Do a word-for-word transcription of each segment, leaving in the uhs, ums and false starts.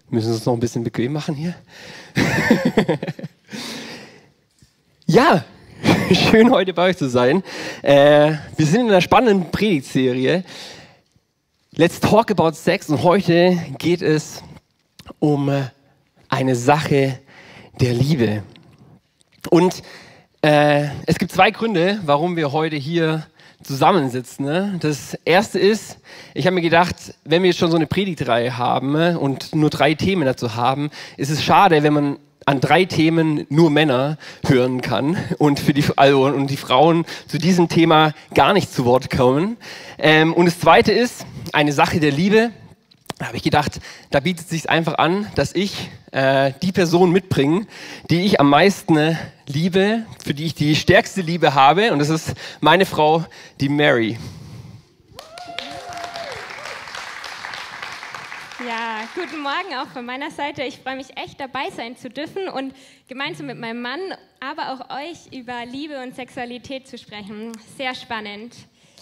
Müssen wir es noch ein bisschen bequem machen hier? Ja, schön heute bei euch zu sein. Äh, wir sind in einer spannenden Predigtserie. Let's talk about sex. Und heute geht es um eine Sache der Liebe. Und äh, es gibt zwei Gründe, warum wir heute hier zusammensitzen. Ne? Das erste ist, ich habe mir gedacht, wenn wir schon so eine Predigtreihe haben und nur drei Themen dazu haben, ist es schade, wenn man an drei Themen nur Männer hören kann und für die, also, und die Frauen zu diesem Thema gar nicht zu Wort kommen. Ähm, und das zweite ist eine Sache der Liebe. Da habe ich gedacht, da bietet es sich einfach an, dass ich äh, die Person mitbringe, die ich am meisten äh, liebe, für die ich die stärkste Liebe habe. Und das ist meine Frau, die Mary. Ja, guten Morgen auch von meiner Seite. Ich freue mich echt, dabei sein zu dürfen und gemeinsam mit meinem Mann, aber auch euch über Liebe und Sexualität zu sprechen. Sehr spannend.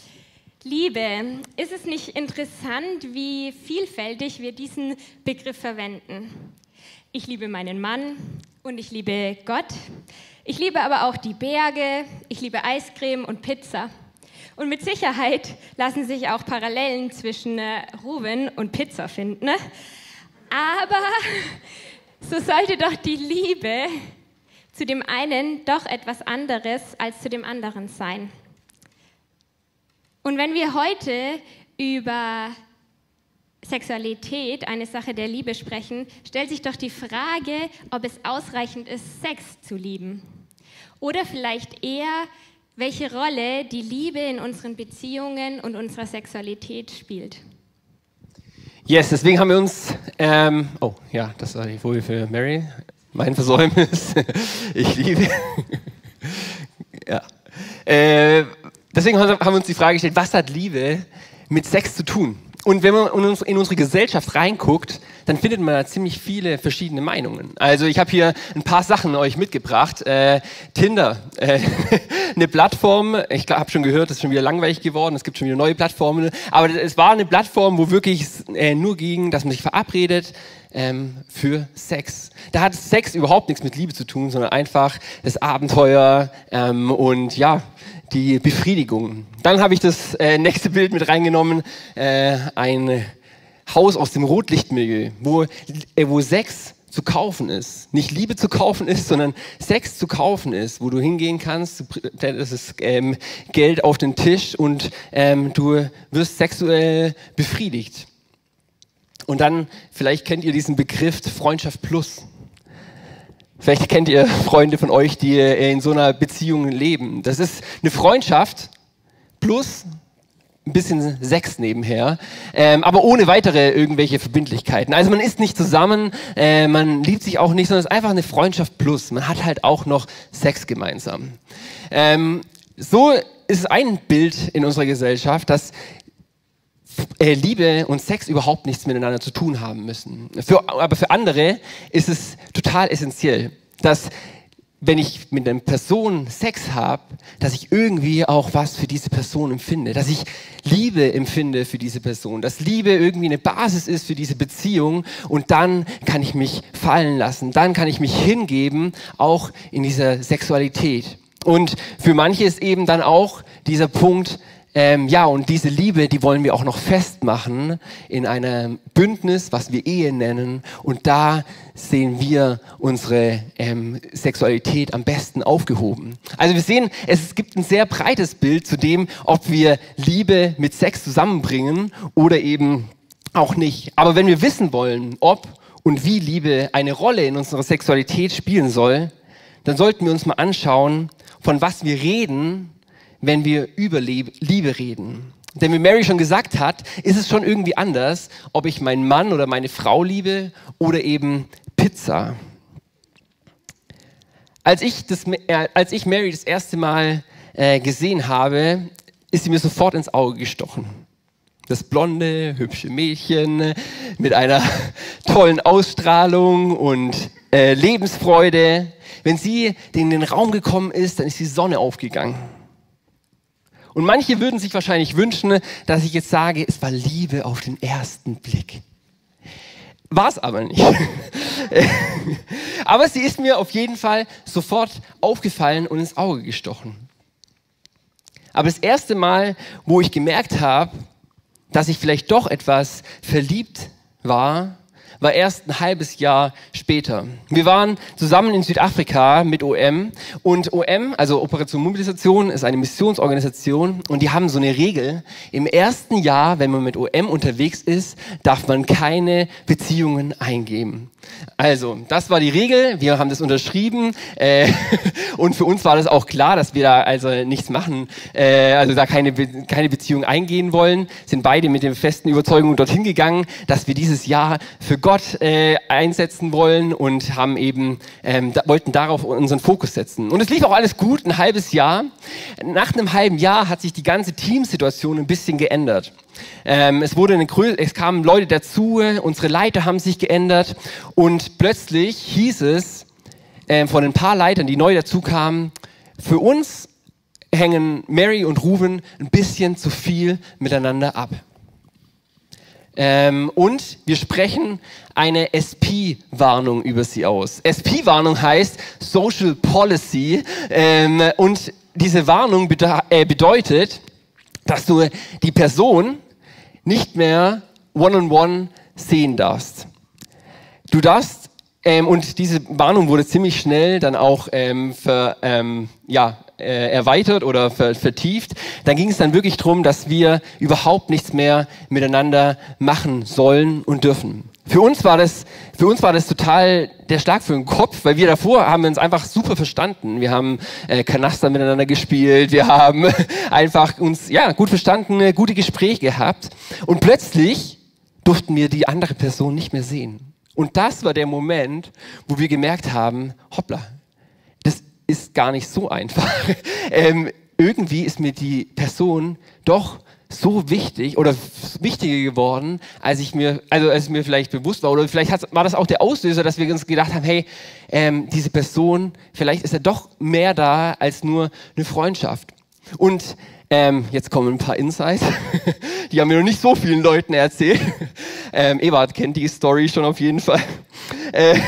Liebe. Ist es nicht interessant, wie vielfältig wir diesen Begriff verwenden? Ich liebe meinen Mann und ich liebe Gott. Ich liebe aber auch die Berge, ich liebe Eiscreme und Pizza. Und mit Sicherheit lassen sich auch Parallelen zwischen äh, Ruben und Pizza finden. Ne? Aber so sollte doch die Liebe zu dem einen doch etwas anderes als zu dem anderen sein. Und wenn wir heute über Sexualität, eine Sache der Liebe sprechen, stellt sich doch die Frage, ob es ausreichend ist, Sex zu lieben. Oder vielleicht eher, welche Rolle die Liebe in unseren Beziehungen und unserer Sexualität spielt. Yes, deswegen haben wir uns, ähm, oh ja, das war die Folie für Mary, mein Versäumnis, ich liebe, ja, äh, deswegen haben wir uns die Frage gestellt, was hat Liebe mit Sex zu tun? Und wenn man in unsere Gesellschaft reinguckt, dann findet man da ziemlich viele verschiedene Meinungen. Also ich habe hier ein paar Sachen euch mitgebracht. Äh, Tinder, äh, eine Plattform, ich habe schon gehört, das ist schon wieder langweilig geworden, es gibt schon wieder neue Plattformen, aber es war eine Plattform, wo wirklich äh, nur ging, dass man sich verabredet ähm, für Sex. Da hat Sex überhaupt nichts mit Liebe zu tun, sondern einfach das Abenteuer ähm, und ja, die Befriedigung. Dann habe ich das äh, nächste Bild mit reingenommen, äh, ein Haus aus dem Rotlichtmilieu, wo, äh, wo Sex zu kaufen ist. Nicht Liebe zu kaufen ist, sondern Sex zu kaufen ist, wo du hingehen kannst, das ist ähm, Geld auf den Tisch und ähm, du wirst sexuell befriedigt. Und dann, vielleicht kennt ihr diesen Begriff Freundschaft plus. Vielleicht kennt ihr Freunde von euch, die in so einer Beziehung leben. Das ist eine Freundschaft plus ein bisschen Sex nebenher, ähm, aber ohne weitere irgendwelche Verbindlichkeiten. Also man ist nicht zusammen, äh, man liebt sich auch nicht, sondern es ist einfach eine Freundschaft plus. Man hat halt auch noch Sex gemeinsam. Ähm, so ist es ein Bild in unserer Gesellschaft, dass äh, Liebe und Sex überhaupt nichts miteinander zu tun haben müssen. Für, aber für andere ist es total essentiell, dass wenn ich mit einer Person Sex habe, dass ich irgendwie auch was für diese Person empfinde, dass ich Liebe empfinde für diese Person, dass Liebe irgendwie eine Basis ist für diese Beziehung und dann kann ich mich fallen lassen, dann kann ich mich hingeben, auch in dieser Sexualität. Und für manche ist eben dann auch dieser Punkt, Ähm, ja, und diese Liebe, die wollen wir auch noch festmachen in einem Bündnis, was wir Ehe nennen. Und da sehen wir unsere ähm, Sexualität am besten aufgehoben. Also wir sehen, es gibt ein sehr breites Bild zu dem, ob wir Liebe mit Sex zusammenbringen oder eben auch nicht. Aber wenn wir wissen wollen, ob und wie Liebe eine Rolle in unserer Sexualität spielen soll, dann sollten wir uns mal anschauen, von was wir reden, wenn wir über Liebe reden. Denn wie Mary schon gesagt hat, ist es schon irgendwie anders, ob ich meinen Mann oder meine Frau liebe oder eben Pizza. Als ich, das, äh, als ich Mary das erste Mal äh, gesehen habe, ist sie mir sofort ins Auge gestochen. Das blonde, hübsche Mädchen mit einer tollen Ausstrahlung und äh, Lebensfreude. Wenn sie in den Raum gekommen ist, dann ist die Sonne aufgegangen. Und manche würden sich wahrscheinlich wünschen, dass ich jetzt sage, es war Liebe auf den ersten Blick. War es aber nicht. Aber sie ist mir auf jeden Fall sofort aufgefallen und ins Auge gestochen. Aber das erste Mal, wo ich gemerkt habe, dass ich vielleicht doch etwas verliebt war, war erst ein halbes Jahr später. Wir waren zusammen in Südafrika mit O M und O M, also Operation Mobilisation, ist eine Missionsorganisation und die haben so eine Regel. Im ersten Jahr, wenn man mit O M unterwegs ist, darf man keine Beziehungen eingehen. Also, das war die Regel, wir haben das unterschrieben äh, und für uns war das auch klar, dass wir da also nichts machen, äh, also da keine, Be- keine Beziehung eingehen wollen, sind beide mit der festen Überzeugung dorthin gegangen, dass wir dieses Jahr für Gott äh, einsetzen wollen und haben eben, ähm, da, wollten darauf unseren Fokus setzen. Und es lief auch alles gut, ein halbes Jahr. Nach einem halben Jahr hat sich die ganze Teamsituation ein bisschen geändert. Ähm, es, wurde eine Grö- es kamen Leute dazu, unsere Leiter haben sich geändert und plötzlich hieß es äh, von ein paar Leitern, die neu dazu kamen, für uns hängen Mary und Ruben ein bisschen zu viel miteinander ab. Ähm, und wir sprechen eine S P-Warnung über sie aus. S P-Warnung heißt Social Policy ähm, und diese Warnung bede- äh, bedeutet, dass du die Person nicht mehr one-on-one sehen darfst. Du darfst, ähm, und diese Warnung wurde ziemlich schnell dann auch ähm, ver, ähm, ja, äh, erweitert oder ver, vertieft. Dann ging es dann wirklich darum, dass wir überhaupt nichts mehr miteinander machen sollen und dürfen. Für uns war das, für uns war das total der Schlag für den Kopf, weil wir davor haben wir uns einfach super verstanden. Wir haben äh, Kanaster miteinander gespielt, wir haben einfach uns ja gut verstanden, gute Gespräche gehabt und plötzlich durften wir die andere Person nicht mehr sehen. Und das war der Moment, wo wir gemerkt haben, hoppla, das ist gar nicht so einfach. ähm, irgendwie ist mir die Person doch so wichtig oder wichtiger geworden, als ich mir, also als mir vielleicht bewusst war, oder vielleicht hat, war das auch der Auslöser, dass wir uns gedacht haben, hey, ähm, diese Person, vielleicht ist er doch mehr da als nur eine Freundschaft. Und ähm, jetzt kommen ein paar Insights, die haben mir noch nicht so vielen Leuten erzählt. Ähm, Ebert kennt die Story schon auf jeden Fall. Äh,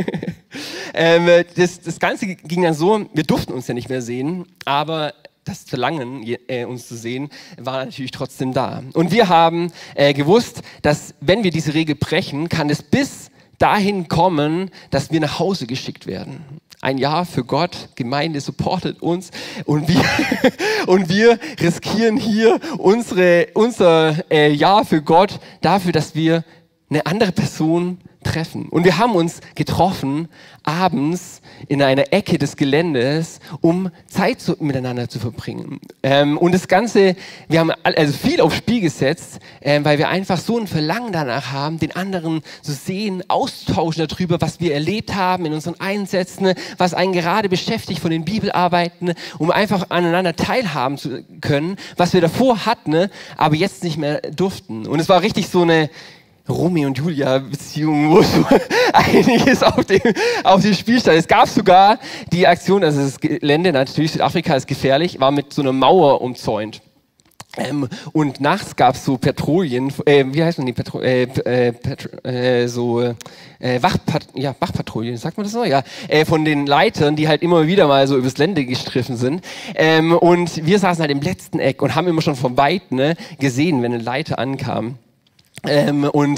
ähm, das, das Ganze ging dann so, wir durften uns ja nicht mehr sehen, aber das Verlangen, äh, uns zu sehen, war natürlich trotzdem da. Und wir haben äh, gewusst, dass wenn wir diese Regel brechen, kann es bis dahin kommen, dass wir nach Hause geschickt werden. Ein Jahr für Gott, Gemeinde supportet uns und wir, und wir riskieren hier unsere, unser äh, Jahr für Gott dafür, dass wir eine andere Person treffen. Und wir haben uns getroffen abends in einer Ecke des Geländes, um Zeit zu, miteinander zu verbringen. Ähm, und das Ganze, wir haben also viel aufs Spiel gesetzt, ähm, weil wir einfach so ein Verlangen danach haben, den anderen zu sehen, austauschen darüber, was wir erlebt haben in unseren Einsätzen, was einen gerade beschäftigt von den Bibelarbeiten, um einfach aneinander teilhaben zu können, was wir davor hatten, aber jetzt nicht mehr durften. Und es war richtig so eine Romeo und Julia Beziehung, wo so einiges auf dem, auf dem Spiel stand. Es gab sogar die Aktion, also das Gelände, natürlich Südafrika ist gefährlich, war mit so einer Mauer umzäunt. Ähm, und nachts gab es so Patrouillen, äh, wie heißt man die Patrouillen, äh, äh, Patro äh, so äh, Wachpat ja, Wachpatrouillen, sagt man das so? Ja, äh, von den Leitern, die halt immer wieder mal so übers Gelände gestriffen sind. Ähm, und wir saßen halt im letzten Eck und haben immer schon von weit ne, gesehen, wenn eine Leiter ankam. Ähm, und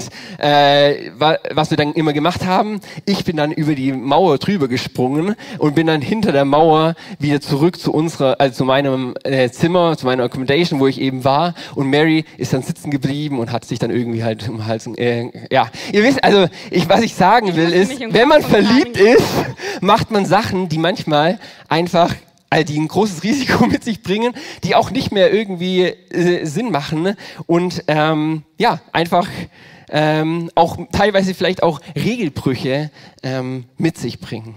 äh, wa was wir dann immer gemacht haben, ich bin dann über die Mauer drüber gesprungen und bin dann hinter der Mauer wieder zurück zu unserer, also zu meinem äh, Zimmer, zu meiner Accommodation, wo ich eben war. Und Mary ist dann sitzen geblieben und hat sich dann irgendwie halt um den Hals, äh, ja, ihr wisst, also ich, was ich sagen will ist, wenn man verliebt ist, macht man Sachen, die manchmal einfach die ein großes Risiko mit sich bringen, die auch nicht mehr irgendwie äh, Sinn machen ne? und ähm, ja, einfach ähm, auch teilweise vielleicht auch Regelbrüche ähm, mit sich bringen.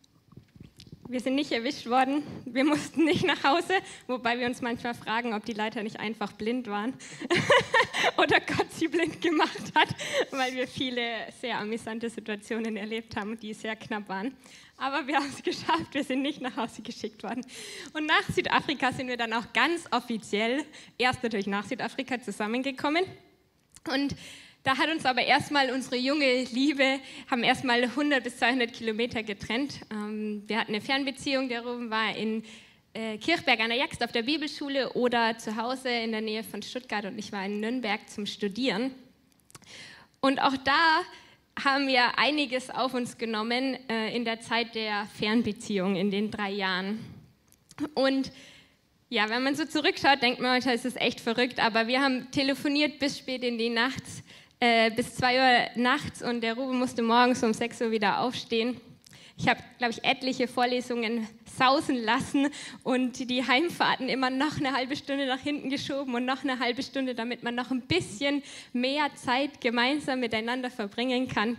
Wir sind nicht erwischt worden, wir mussten nicht nach Hause, wobei wir uns manchmal fragen, ob die Leiter nicht einfach blind waren oder Gott sie blind gemacht hat, weil wir viele sehr amüsante Situationen erlebt haben, die sehr knapp waren. Aber wir haben es geschafft, wir sind nicht nach Hause geschickt worden. Und nach Südafrika sind wir dann auch ganz offiziell, erst natürlich nach Südafrika zusammengekommen. Und Da hat uns aber erstmal unsere junge Liebe, haben erstmal hundert bis zweihundert Kilometer getrennt. Ähm, wir hatten eine Fernbeziehung, der Ruben war in äh, Kirchberg an der Jaxt auf der Bibelschule oder zu Hause in der Nähe von Stuttgart und ich war in Nürnberg zum Studieren. Und auch da haben wir einiges auf uns genommen äh, in der Zeit der Fernbeziehung, in den drei Jahren. Und ja, wenn man so zurückschaut, denkt man heute, es ist echt verrückt, aber wir haben telefoniert bis spät in die Nacht, äh, bis zwei Uhr nachts und der Ruben musste morgens um sechs Uhr wieder aufstehen. Ich habe, glaube ich, etliche Vorlesungen sausen lassen und die Heimfahrten immer noch eine halbe Stunde nach hinten geschoben und noch eine halbe Stunde, damit man noch ein bisschen mehr Zeit gemeinsam miteinander verbringen kann.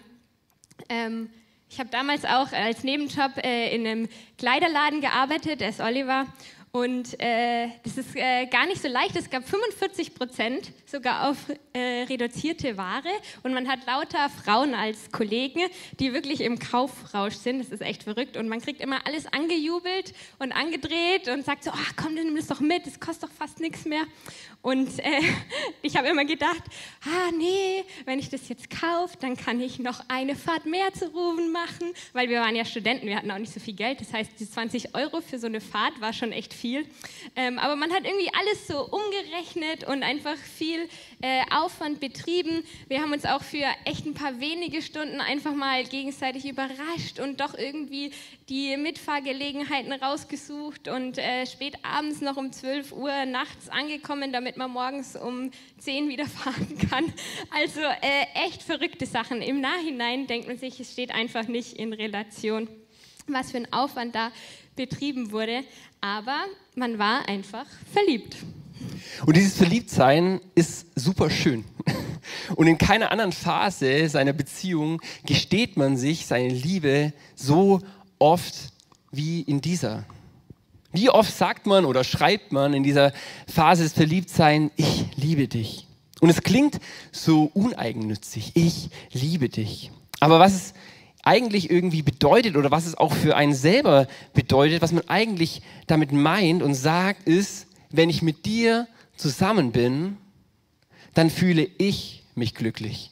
Ähm, ich habe damals auch als Nebenjob äh, in einem Kleiderladen gearbeitet, der ist Oliver. Und äh, das ist äh, gar nicht so leicht. Es gab fünfundvierzig Prozent sogar auf äh, reduzierte Ware. Und man hat lauter Frauen als Kollegen, die wirklich im Kaufrausch sind. Das ist echt verrückt. Und man kriegt immer alles angejubelt und angedreht und sagt so, ach komm, dann nimm das doch mit, das kostet doch fast nichts mehr. Und äh, ich habe immer gedacht, ah nee, wenn ich das jetzt kaufe, dann kann ich noch eine Fahrt mehr zu Ruben machen. Weil wir waren ja Studenten, wir hatten auch nicht so viel Geld. Das heißt, die zwanzig Euro für so eine Fahrt war schon echt viel. Ähm, aber man hat irgendwie alles so umgerechnet und einfach viel äh, Aufwand betrieben. Wir haben uns auch für echt ein paar wenige Stunden einfach mal gegenseitig überrascht und doch irgendwie die Mitfahrgelegenheiten rausgesucht und äh, spät abends noch um zwölf Uhr nachts angekommen, damit man morgens um zehn wieder fahren kann. Also äh, echt verrückte Sachen. Im Nachhinein denkt man sich, es steht einfach nicht in Relation, was für ein Aufwand da betrieben wurde, aber man war einfach verliebt. Und dieses Verliebtsein ist super schön. Und in keiner anderen Phase seiner Beziehung gesteht man sich seine Liebe so oft wie in dieser. Wie oft sagt man oder schreibt man in dieser Phase des Verliebtseins, ich liebe dich. Und es klingt so uneigennützig, ich liebe dich. Aber was es eigentlich irgendwie bedeutet oder was es auch für einen selber bedeutet, was man eigentlich damit meint und sagt, ist, wenn ich mit dir zusammen bin, dann fühle ich mich glücklich.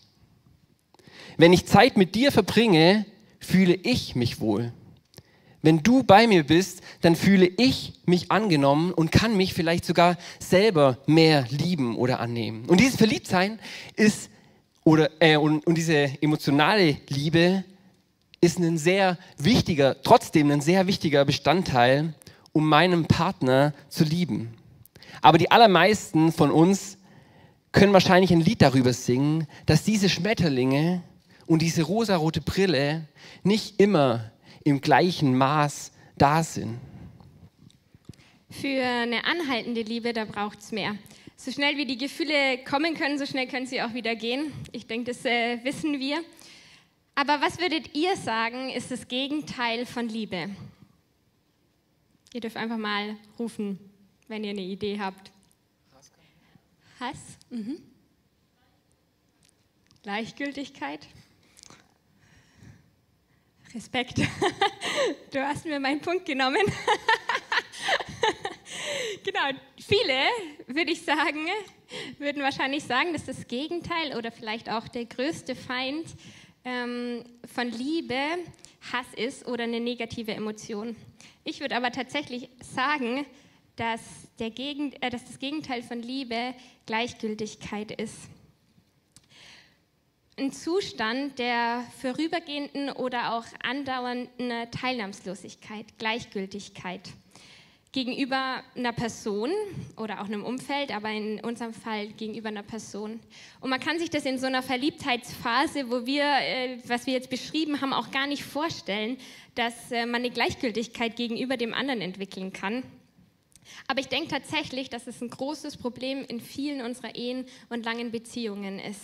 Wenn ich Zeit mit dir verbringe, fühle ich mich wohl. Wenn du bei mir bist, dann fühle ich mich angenommen und kann mich vielleicht sogar selber mehr lieben oder annehmen. Und dieses Verliebtsein ist, oder, äh, und, und diese emotionale Liebe ist ein sehr wichtiger, trotzdem ein sehr wichtiger Bestandteil, um meinen Partner zu lieben. Aber die allermeisten von uns können wahrscheinlich ein Lied darüber singen, dass diese Schmetterlinge und diese rosarote Brille nicht immer im gleichen Maß da sind. Für eine anhaltende Liebe, da braucht es mehr. So schnell wie die Gefühle kommen können, so schnell können sie auch wieder gehen. Ich denke, das äh, wissen wir. Aber was würdet ihr sagen, ist das Gegenteil von Liebe? Ihr dürft einfach mal rufen, wenn ihr eine Idee habt. Hass? Mhm. Gleichgültigkeit? Respekt. Du hast mir meinen Punkt genommen. Genau, viele, würde ich sagen, würden wahrscheinlich sagen, dass das Gegenteil oder vielleicht auch der größte Feind ähm, von Liebe Hass ist oder eine negative Emotion. Ich würde aber tatsächlich sagen, dass, der Gegen, äh, dass das Gegenteil von Liebe Gleichgültigkeit ist. Ein Zustand der vorübergehenden oder auch andauernden Teilnahmslosigkeit, Gleichgültigkeit gegenüber einer Person oder auch einem Umfeld, aber in unserem Fall gegenüber einer Person. Und man kann sich das in so einer Verliebtheitsphase, wo wir, äh, was wir jetzt beschrieben haben, auch gar nicht vorstellen, dass äh, man eine Gleichgültigkeit gegenüber dem anderen entwickeln kann. Aber ich denke tatsächlich, dass es ein großes Problem in vielen unserer Ehen und langen Beziehungen ist.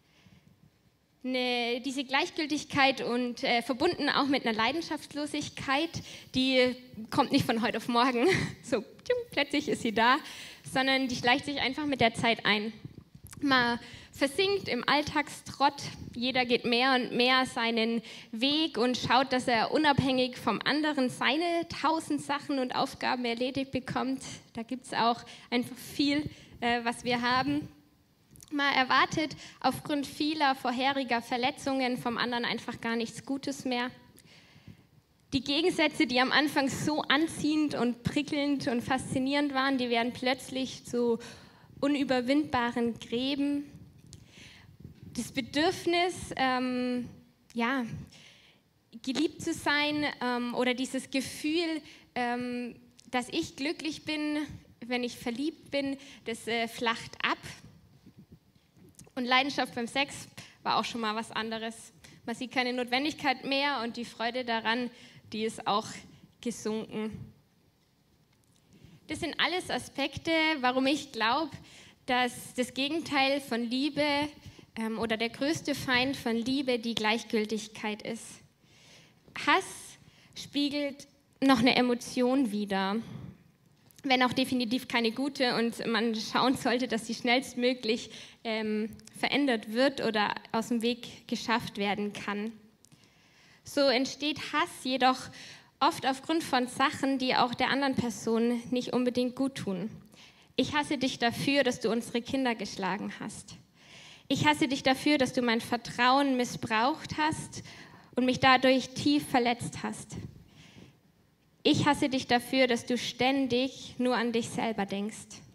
Eine, diese Gleichgültigkeit und äh, verbunden auch mit einer Leidenschaftslosigkeit, die kommt nicht von heute auf morgen, so plötzlich ist sie da, sondern die schleicht sich einfach mit der Zeit ein. Man versinkt im Alltagstrott, jeder geht mehr und mehr seinen Weg und schaut, dass er unabhängig vom anderen seine tausend Sachen und Aufgaben erledigt bekommt. Da gibt es auch einfach viel, äh, was wir haben. Man erwartet aufgrund vieler vorheriger Verletzungen vom anderen einfach gar nichts Gutes mehr. Die Gegensätze, die am Anfang so anziehend und prickelnd und faszinierend waren, die werden plötzlich zu unüberwindbaren Gräben. Das Bedürfnis, ähm, ja, geliebt zu sein ähm, oder dieses Gefühl, ähm, dass ich glücklich bin, wenn ich verliebt bin, das äh, flacht ab. Und Leidenschaft beim Sex war auch schon mal was anderes. Man sieht keine Notwendigkeit mehr und die Freude daran, die ist auch gesunken. Das sind alles Aspekte, warum ich glaube, dass das Gegenteil von Liebe ähm, oder der größte Feind von Liebe die Gleichgültigkeit ist. Hass spiegelt noch eine Emotion wider, wenn auch definitiv keine gute, und man schauen sollte, dass sie schnellstmöglich ähm, verändert wird oder aus dem Weg geschafft werden kann. So entsteht Hass jedoch oft aufgrund von Sachen, die auch der anderen Person nicht unbedingt gut tun. Ich hasse dich dafür, dass du unsere Kinder geschlagen hast. Ich hasse dich dafür, dass du mein Vertrauen missbraucht hast und mich dadurch tief verletzt hast. Ich hasse dich dafür, dass du ständig nur an dich selber denkst.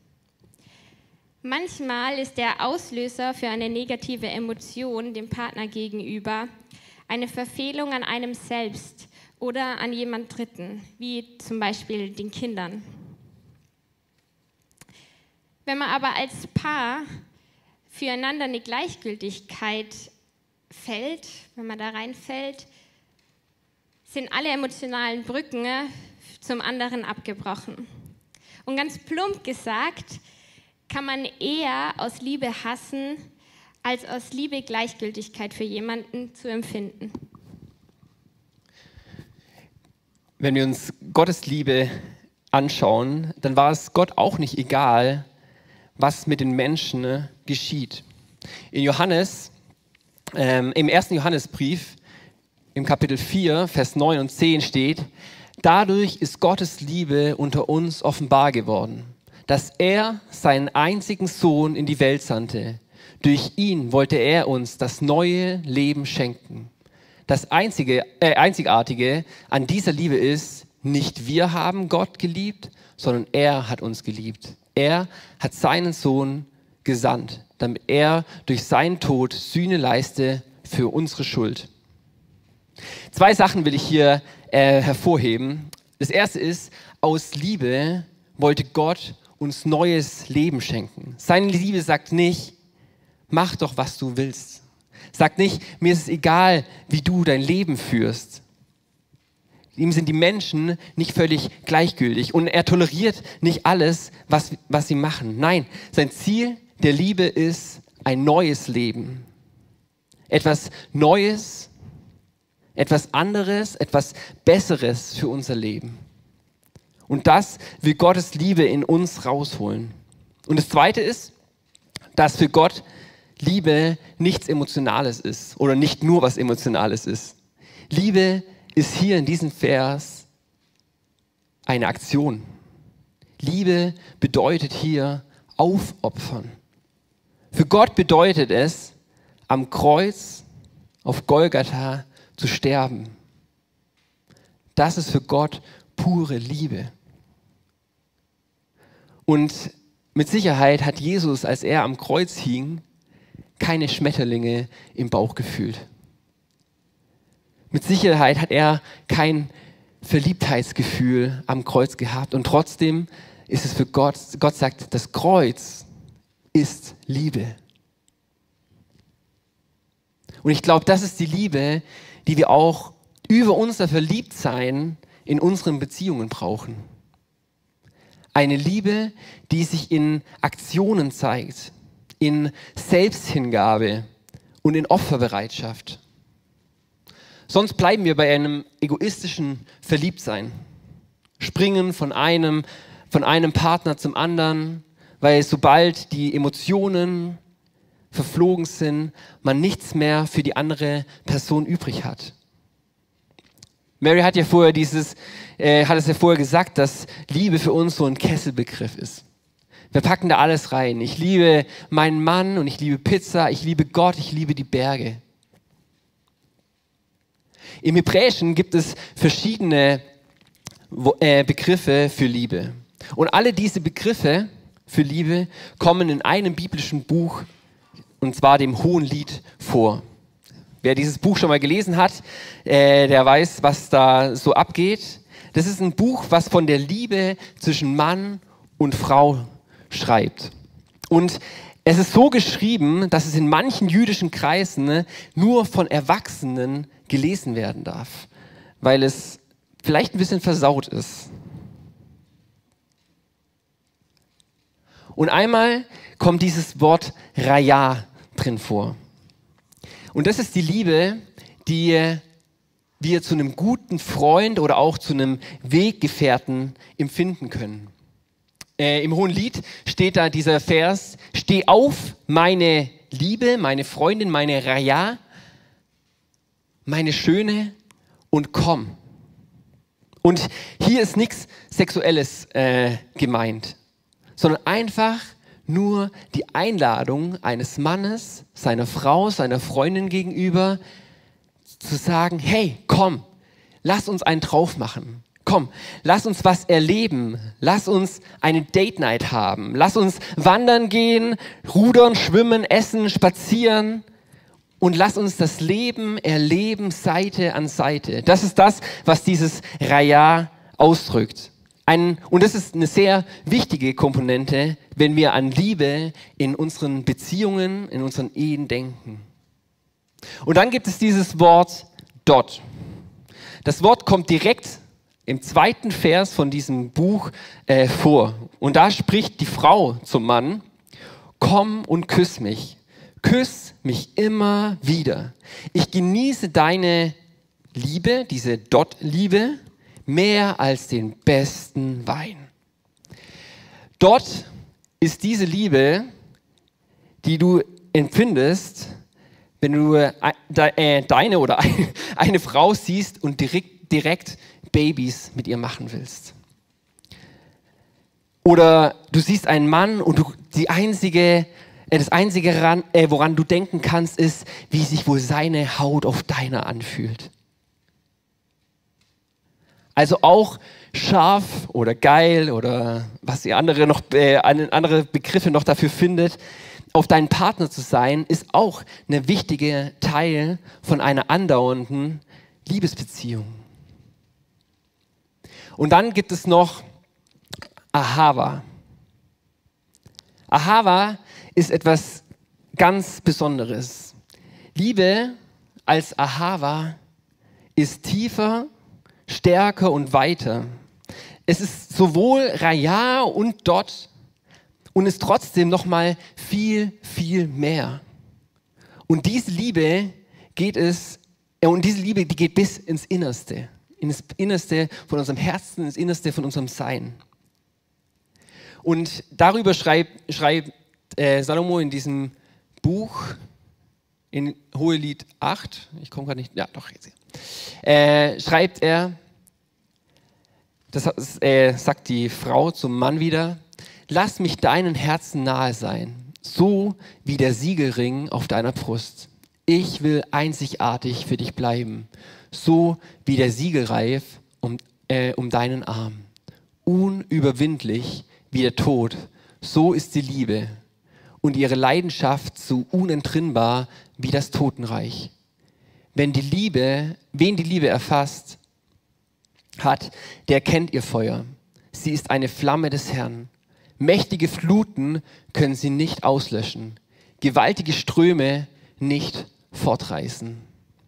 Manchmal ist der Auslöser für eine negative Emotion dem Partner gegenüber eine Verfehlung an einem selbst oder an jemand Dritten, wie zum Beispiel den Kindern. Wenn man aber als Paar füreinander eine Gleichgültigkeit fällt, wenn man da reinfällt, sind alle emotionalen Brücken zum anderen abgebrochen. Und ganz plump gesagt, kann man eher aus Liebe hassen, als aus Liebe Gleichgültigkeit für jemanden zu empfinden. Wenn wir uns Gottes Liebe anschauen, dann war es Gott auch nicht egal, was mit den Menschen geschieht. In Johannes, ähm, im ersten Johannesbrief, im Kapitel vier, Vers neun und zehn steht: Dadurch ist Gottes Liebe unter uns offenbar geworden, dass er seinen einzigen Sohn in die Welt sandte. Durch ihn wollte er uns das neue Leben schenken. Das einzige, äh, Einzigartige an dieser Liebe ist, nicht wir haben Gott geliebt, sondern er hat uns geliebt. Er hat seinen Sohn gesandt, damit er durch seinen Tod Sühne leiste für unsere Schuld. Zwei Sachen will ich hier äh, hervorheben. Das erste ist, aus Liebe wollte Gott uns neues Leben schenken. Seine Liebe sagt nicht, mach doch, was du willst. Sagt nicht, mir ist es egal, wie du dein Leben führst. Ihm sind die Menschen nicht völlig gleichgültig und er toleriert nicht alles, was, was sie machen. Nein, sein Ziel der Liebe ist ein neues Leben. Etwas Neues, etwas anderes, etwas Besseres für unser Leben. Und das will Gottes Liebe in uns rausholen. Und das Zweite ist, dass für Gott Liebe nichts Emotionales ist oder nicht nur was Emotionales ist. Liebe ist hier in diesem Vers eine Aktion. Liebe bedeutet hier aufopfern. Für Gott bedeutet es, am Kreuz auf Golgatha zu sterben. Das ist für Gott pure Liebe. Und mit Sicherheit hat Jesus, als er am Kreuz hing, keine Schmetterlinge im Bauch gefühlt. Mit Sicherheit hat er kein Verliebtheitsgefühl am Kreuz gehabt. Und trotzdem ist es für Gott, Gott sagt, das Kreuz ist Liebe. Und ich glaube, das ist die Liebe, die wir auch über unser Verliebtsein in unseren Beziehungen brauchen. Eine Liebe, die sich in Aktionen zeigt, in Selbsthingabe und in Opferbereitschaft. Sonst bleiben wir bei einem egoistischen Verliebtsein. Springen von einem, von einem Partner zum anderen, weil sobald die Emotionen verflogen sind, man nichts mehr für die andere Person übrig hat. Mary hat ja vorher dieses, äh, hat es ja vorher gesagt, dass Liebe für uns so ein Kesselbegriff ist. Wir packen da alles rein. Ich liebe meinen Mann und ich liebe Pizza, ich liebe Gott, ich liebe die Berge. Im Hebräischen gibt es verschiedene Begriffe für Liebe. Und alle diese Begriffe für Liebe kommen in einem biblischen Buch, und zwar dem Hohenlied, vor. Wer dieses Buch schon mal gelesen hat, äh, der weiß, was da so abgeht. Das ist ein Buch, was von der Liebe zwischen Mann und Frau schreibt. Und es ist so geschrieben, dass es in manchen jüdischen Kreisen nur von Erwachsenen gelesen werden darf, weil es vielleicht ein bisschen versaut ist. Und einmal kommt dieses Wort Raya drin vor. Und das ist die Liebe, die wir zu einem guten Freund oder auch zu einem Weggefährten empfinden können. Äh, Im Hohenlied steht da dieser Vers: Steh auf, meine Liebe, meine Freundin, meine Raya, meine Schöne, und komm. Und hier ist nichts Sexuelles äh, gemeint, sondern einfach nur die Einladung eines Mannes, seiner Frau, seiner Freundin gegenüber, zu sagen, hey, komm, lass uns einen drauf machen. Komm, lass uns was erleben. Lass uns eine Date Night haben. Lass uns wandern gehen, rudern, schwimmen, essen, spazieren. Und lass uns das Leben erleben, Seite an Seite. Das ist das, was dieses Raya ausdrückt. Ein, und das ist eine sehr wichtige Komponente, wenn wir an Liebe in unseren Beziehungen, in unseren Ehen denken. Und dann gibt es dieses Wort dort. Das Wort kommt direkt im zweiten Vers von diesem Buch äh, vor. Und da spricht die Frau zum Mann: Komm und küss mich. Küss mich immer wieder. Ich genieße deine Liebe, diese Dort-Liebe, mehr als den besten Wein. Dort ist diese Liebe, die du empfindest, wenn du deine oder eine Frau siehst und direkt, direkt Babys mit ihr machen willst. Oder du siehst einen Mann und du, die einzige, das Einzige, woran du denken kannst, ist, wie sich wohl seine Haut auf deiner anfühlt. Also auch scharf oder geil oder was ihr andere, noch, äh, andere Begriffe noch dafür findet, auf deinen Partner zu sein, ist auch ein wichtiger Teil von einer andauernden Liebesbeziehung. Und dann gibt es noch Ahava. Ahava ist etwas ganz Besonderes. Liebe als Ahava ist tiefer, stärker und weiter. Es ist sowohl Raya und dort und ist trotzdem noch mal viel, viel mehr. Und diese Liebe geht es, und diese Liebe, die geht bis ins Innerste, ins Innerste von unserem Herzen, ins Innerste von unserem Sein. Und darüber schreibt, schreibt äh, Salomo in diesem Buch, in Hohelied acht, ich komme gerade nicht, ja doch, jetzt hier, äh, schreibt er, das äh, sagt die Frau zum Mann wieder: Lass mich deinen Herzen nahe sein, so wie der Siegelring auf deiner Brust. Ich will einzigartig für dich bleiben, so wie der Siegelreif um, äh, um deinen Arm. Unüberwindlich wie der Tod, so ist die Liebe und ihre Leidenschaft so unentrinnbar wie das Totenreich. Wenn die Liebe, wen die Liebe erfasst hat, der kennt ihr Feuer. Sie ist eine Flamme des Herrn. Mächtige Fluten können sie nicht auslöschen, gewaltige Ströme nicht fortreißen.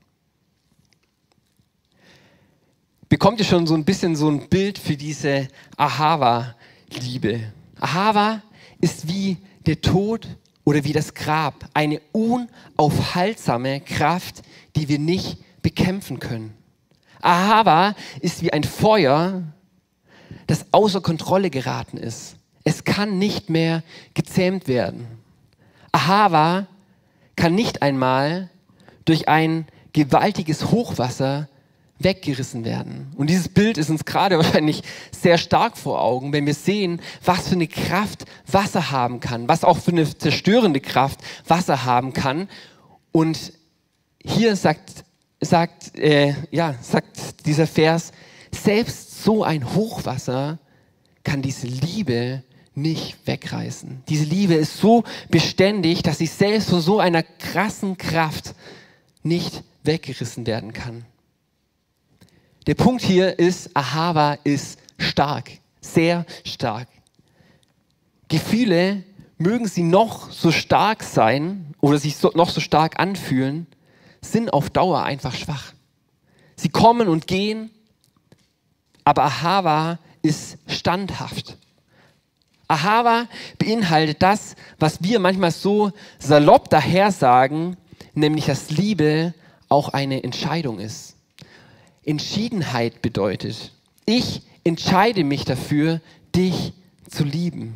Bekommt ihr schon so ein bisschen so ein Bild für diese Ahava-Liebe? Ahava ist wie der Tod oder wie das Grab, eine unaufhaltsame Kraft, die wir nicht bekämpfen können. Ahava ist wie ein Feuer, das außer Kontrolle geraten ist. Es kann nicht mehr gezähmt werden. Ahava kann nicht einmal durch ein gewaltiges Hochwasser weggerissen werden. Und dieses Bild ist uns gerade wahrscheinlich sehr stark vor Augen, wenn wir sehen, was für eine Kraft Wasser haben kann, was auch für eine zerstörende Kraft Wasser haben kann. Und hier sagt, sagt, äh, ja, sagt dieser Vers, selbst so ein Hochwasser kann diese Liebe nicht wegreißen. Diese Liebe ist so beständig, dass sie selbst von so einer krassen Kraft nicht weggerissen werden kann. Der Punkt hier ist, Ahava ist stark, sehr stark. Gefühle, mögen sie noch so stark sein oder sich so, noch so stark anfühlen, sind auf Dauer einfach schwach. Sie kommen und gehen, aber Ahava ist standhaft. Ahava beinhaltet das, was wir manchmal so salopp daher sagen, nämlich dass Liebe auch eine Entscheidung ist. Entschiedenheit bedeutet, ich entscheide mich dafür, dich zu lieben.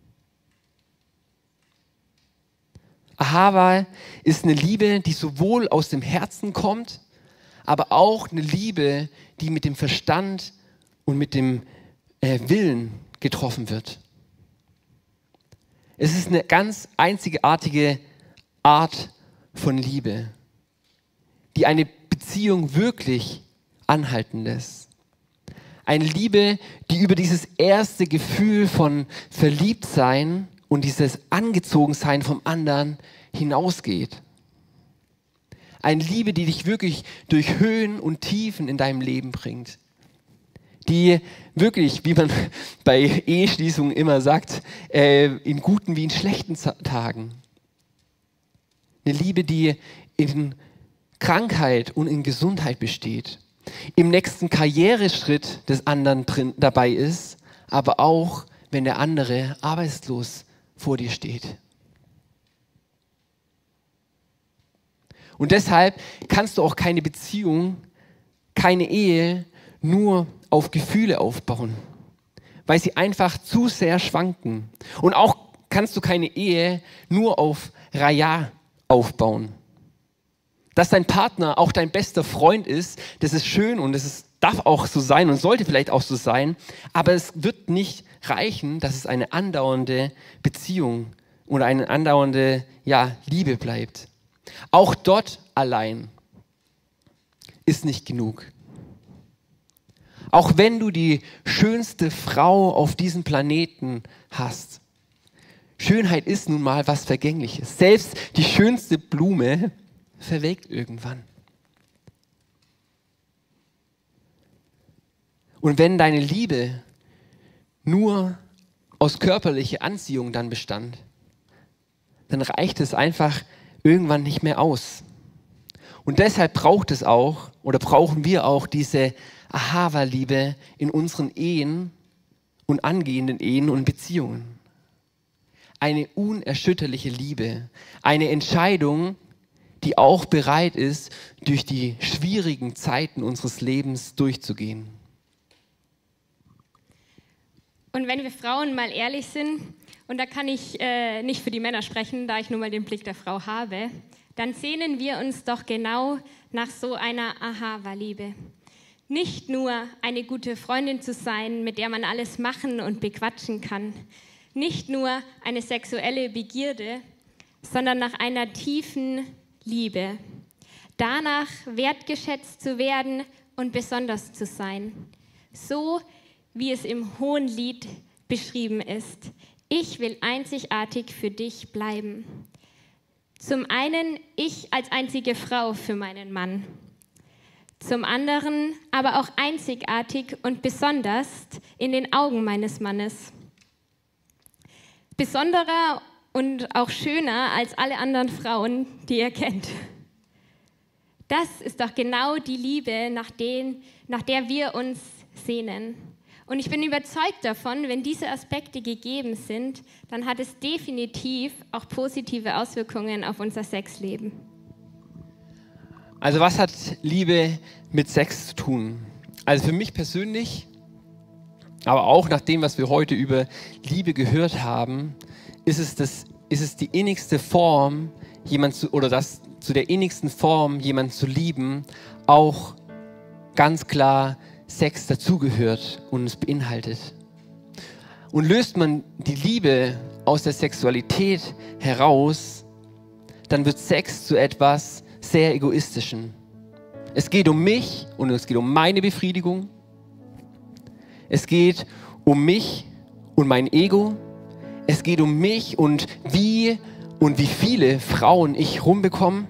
Ahava ist eine Liebe, die sowohl aus dem Herzen kommt, aber auch eine Liebe, die mit dem Verstand und mit dem äh, Willen getroffen wird. Es ist eine ganz einzigartige Art von Liebe, die eine Beziehung wirklich anhalten lässt. Eine Liebe, die über dieses erste Gefühl von Verliebtsein und dieses Angezogensein vom anderen hinausgeht. Eine Liebe, die dich wirklich durch Höhen und Tiefen in deinem Leben bringt. Die wirklich, wie man bei Eheschließungen immer sagt, äh, in guten wie in schlechten Tagen. Eine Liebe, die in Krankheit und in Gesundheit besteht. Im nächsten Karriereschritt des anderen drin, dabei ist, aber auch, wenn der andere arbeitslos vor dir steht. Und deshalb kannst du auch keine Beziehung, keine Ehe nur auf Gefühle aufbauen, weil sie einfach zu sehr schwanken. Und auch kannst du keine Ehe nur auf Raja aufbauen. Dass dein Partner auch dein bester Freund ist, das ist schön und das ist, darf auch so sein und sollte vielleicht auch so sein, aber es wird nicht reichen, dass es eine andauernde Beziehung oder eine andauernde ja, Liebe bleibt. Auch dort allein ist nicht genug. Auch wenn du die schönste Frau auf diesem Planeten hast. Schönheit ist nun mal was Vergängliches. Selbst die schönste Blume verwelkt irgendwann. Und wenn deine Liebe nur aus körperlicher Anziehung dann bestand, dann reicht es einfach irgendwann nicht mehr aus. Und deshalb braucht es auch, oder brauchen wir auch diese Ahava-Liebe in unseren Ehen und angehenden Ehen und Beziehungen. Eine unerschütterliche Liebe, eine Entscheidung, die auch bereit ist, durch die schwierigen Zeiten unseres Lebens durchzugehen. Und wenn wir Frauen mal ehrlich sind, und da kann ich äh, nicht für die Männer sprechen, da ich nur mal den Blick der Frau habe, dann sehnen wir uns doch genau nach so einer Ahava-Liebe. Nicht nur eine gute Freundin zu sein, mit der man alles machen und bequatschen kann. Nicht nur eine sexuelle Begierde, sondern nach einer tiefen Liebe. Danach wertgeschätzt zu werden und besonders zu sein. So wie es im Hohenlied beschrieben ist. Ich will einzigartig für dich bleiben. Zum einen ich als einzige Frau für meinen Mann. Zum anderen aber auch einzigartig und besonders in den Augen meines Mannes. Besonderer und auch schöner als alle anderen Frauen, die ihr kennt. Das ist doch genau die Liebe, nach, den, nach der wir uns sehnen. Und ich bin überzeugt davon, wenn diese Aspekte gegeben sind, dann hat es definitiv auch positive Auswirkungen auf unser Sexleben. Also was hat Liebe mit Sex zu tun? Also für mich persönlich, aber auch nach dem, was wir heute über Liebe gehört haben, ist es, das, ist es die innigste Form, jemand zu, oder das zu der innigsten Form, jemanden zu lieben, auch ganz klar Sex dazugehört und es beinhaltet. Und löst man die Liebe aus der Sexualität heraus, dann wird Sex zu etwas sehr Egoistischen. Es geht um mich und es geht um meine Befriedigung. Es geht um mich und mein Ego. Es geht um mich und wie und wie viele Frauen ich rumbekomme.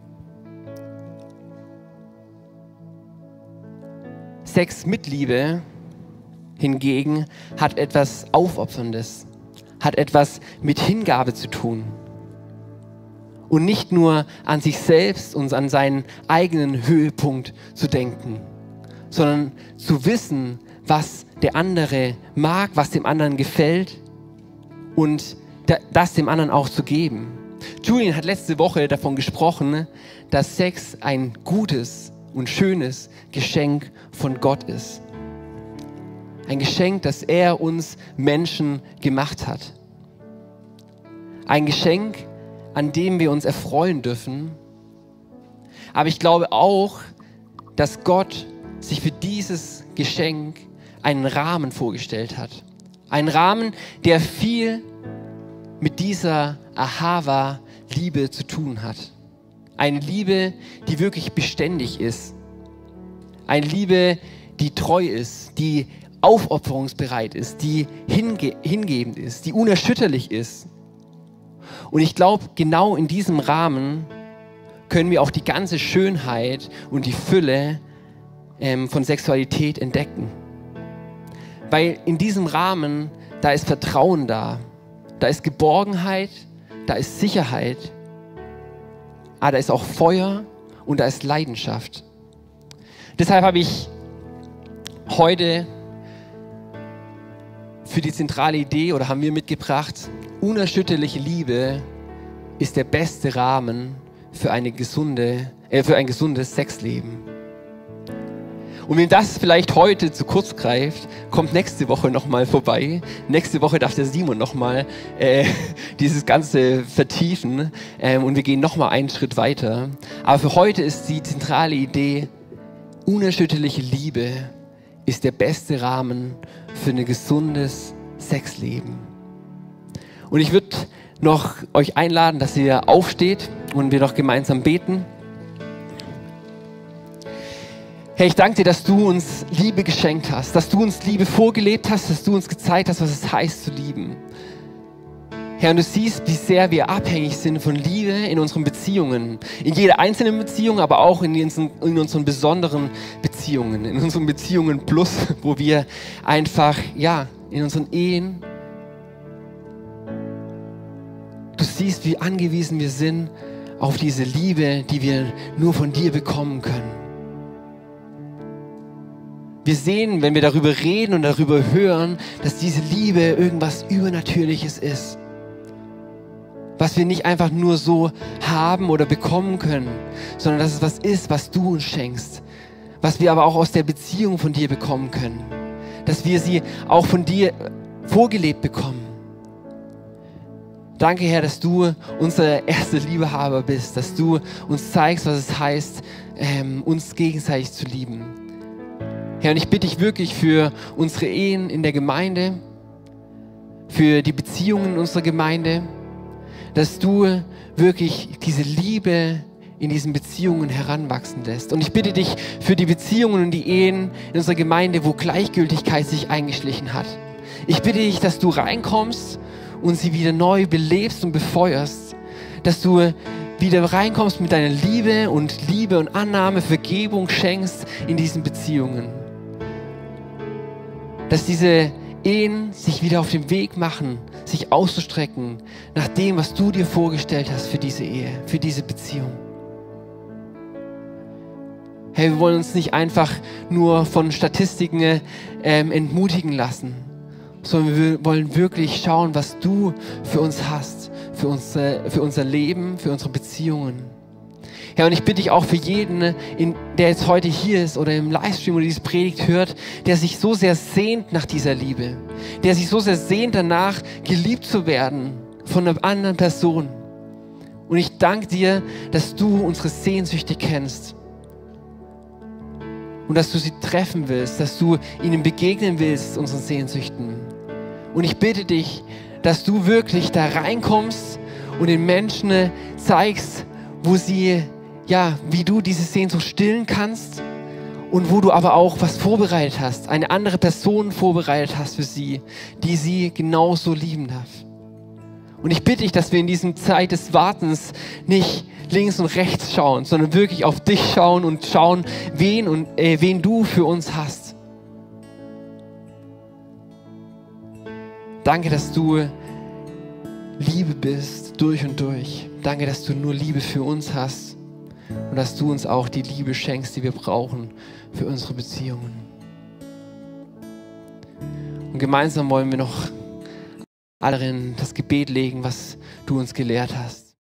Sex mit Liebe hingegen hat etwas Aufopferndes, hat etwas mit Hingabe zu tun. Und nicht nur an sich selbst und an seinen eigenen Höhepunkt zu denken, sondern zu wissen, was der andere mag, was dem anderen gefällt und das dem anderen auch zu geben. Julian hat letzte Woche davon gesprochen, dass Sex ein gutes und schönes Geschenk von Gott ist. Ein Geschenk, das er uns Menschen gemacht hat. Ein Geschenk, an dem wir uns erfreuen dürfen. Aber ich glaube auch, dass Gott sich für dieses Geschenk einen Rahmen vorgestellt hat. Ein Rahmen, der viel mit dieser Ahava-Liebe zu tun hat. Eine Liebe, die wirklich beständig ist. Eine Liebe, die treu ist, die aufopferungsbereit ist, die hinge- hingebend ist, die unerschütterlich ist. Und ich glaube, genau in diesem Rahmen können wir auch die ganze Schönheit und die Fülle ähm, von Sexualität entdecken. Weil in diesem Rahmen, da ist Vertrauen da, da ist Geborgenheit, da ist Sicherheit, aber da ist auch Feuer und da ist Leidenschaft. Deshalb habe ich heute für die zentrale Idee oder haben wir mitgebracht, unerschütterliche Liebe ist der beste Rahmen für, eine gesunde, äh, für ein gesundes Sexleben. Und wenn das vielleicht heute zu kurz greift, kommt nächste Woche nochmal vorbei. Nächste Woche darf der Simon nochmal äh, dieses Ganze vertiefen ähm, und wir gehen nochmal einen Schritt weiter. Aber für heute ist die zentrale Idee, unerschütterliche Liebe ist der beste Rahmen für ein gesundes Sexleben. Und ich würde noch euch einladen, dass ihr aufsteht und wir noch gemeinsam beten. Herr, ich danke dir, dass du uns Liebe geschenkt hast, dass du uns Liebe vorgelebt hast, dass du uns gezeigt hast, was es heißt zu lieben. Herr, und du siehst, wie sehr wir abhängig sind von Liebe in unseren Beziehungen. In jeder einzelnen Beziehung, aber auch in unseren, in unseren besonderen Beziehungen. In unseren Beziehungen plus, wo wir einfach, ja, in unseren Ehen. Du siehst, wie angewiesen wir sind auf diese Liebe, die wir nur von dir bekommen können. Wir sehen, wenn wir darüber reden und darüber hören, dass diese Liebe irgendwas Übernatürliches ist. Was wir nicht einfach nur so haben oder bekommen können, sondern dass es was ist, was du uns schenkst. Was wir aber auch aus der Beziehung von dir bekommen können. Dass wir sie auch von dir vorgelebt bekommen. Danke, Herr, dass du unser erster Liebehaber bist. Dass du uns zeigst, was es heißt, ähm, uns gegenseitig zu lieben. Herr, und ich bitte dich wirklich für unsere Ehen in der Gemeinde, für die Beziehungen in unserer Gemeinde, dass du wirklich diese Liebe in diesen Beziehungen heranwachsen lässt. Und ich bitte dich für die Beziehungen und die Ehen in unserer Gemeinde, wo Gleichgültigkeit sich eingeschlichen hat. Ich bitte dich, dass du reinkommst und sie wieder neu belebst und befeuerst, dass du wieder reinkommst mit deiner Liebe und Liebe und Annahme, Vergebung schenkst in diesen Beziehungen. Dass diese Ehen sich wieder auf den Weg machen, sich auszustrecken nach dem, was du dir vorgestellt hast für diese Ehe, für diese Beziehung. Hey, wir wollen uns nicht einfach nur von Statistiken ähm, entmutigen lassen, sondern wir wollen wirklich schauen, was du für uns hast, für, unsere, für unser Leben, für unsere Beziehungen. Ja, und ich bitte dich auch für jeden, in, der jetzt heute hier ist oder im Livestream oder diese Predigt hört, der sich so sehr sehnt nach dieser Liebe, der sich so sehr sehnt danach, geliebt zu werden von einer anderen Person. Und ich danke dir, dass du unsere Sehnsüchte kennst. und dass du sie treffen willst, dass du ihnen begegnen willst, unseren Sehnsüchten. Und ich bitte dich, dass du wirklich da reinkommst und den Menschen zeigst, wo sie, ja, wie du diese Sehnsucht stillen kannst und wo du aber auch was vorbereitet hast, eine andere Person vorbereitet hast für sie, die sie genauso lieben darf. Und ich bitte dich, dass wir in dieser Zeit des Wartens nicht links und rechts schauen, sondern wirklich auf dich schauen und schauen, wen, und, äh, wen du für uns hast. Danke, dass du Liebe bist, durch und durch. Danke, dass du nur Liebe für uns hast und dass du uns auch die Liebe schenkst, die wir brauchen für unsere Beziehungen. Und gemeinsam wollen wir noch alle in das Gebet legen, was du uns gelehrt hast.